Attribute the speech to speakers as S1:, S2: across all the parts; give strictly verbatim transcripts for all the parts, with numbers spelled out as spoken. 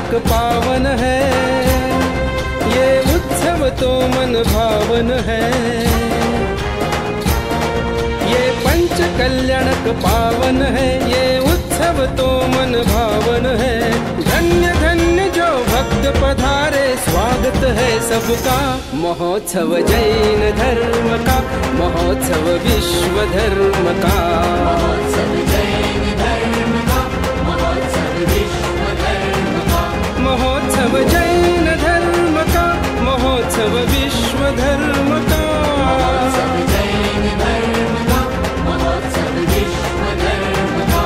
S1: कल्याणक पावन है, ये उत्सव तो मन भावन है। ये पंच कल्याणक पावन है, ये उत्सव तो मन भावन है। धन्य धन्य जो भक्त पधारे, स्वागत है सबका। महोत्सव जैन धर्म का, महोत्सव विश्व धर्म का।
S2: महोत्सव जैन धर्म का, महोत्सव विश्व धर्म का।
S1: महोत्सव जैन धर्म का, महोत्सव विश्व धर्म का।
S2: महोत्सव जैन धर्म का, महोत्सव विश्व धर्म का।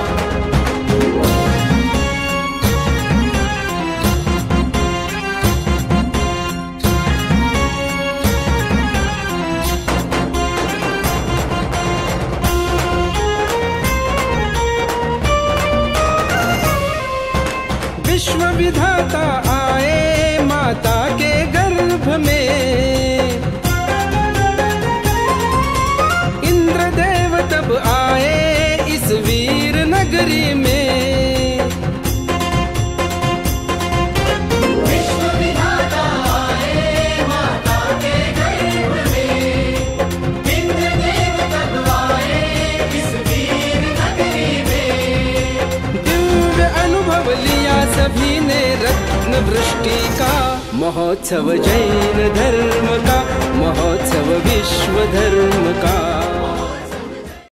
S1: विश्व विधाता आए माता के गर्भ में, इंद्रदेव तब आए इस वीर नगरी में।
S2: विश्व विधाता आए माता के गर्भ में, इंद्रदेव तब आए इस वीर नगरी में।
S1: दिव्य अनुभव लिया सभी ने रत्न वृष्टि का। महोत्सव जैन धर्म का, महोत्सव विश्व धर्म का।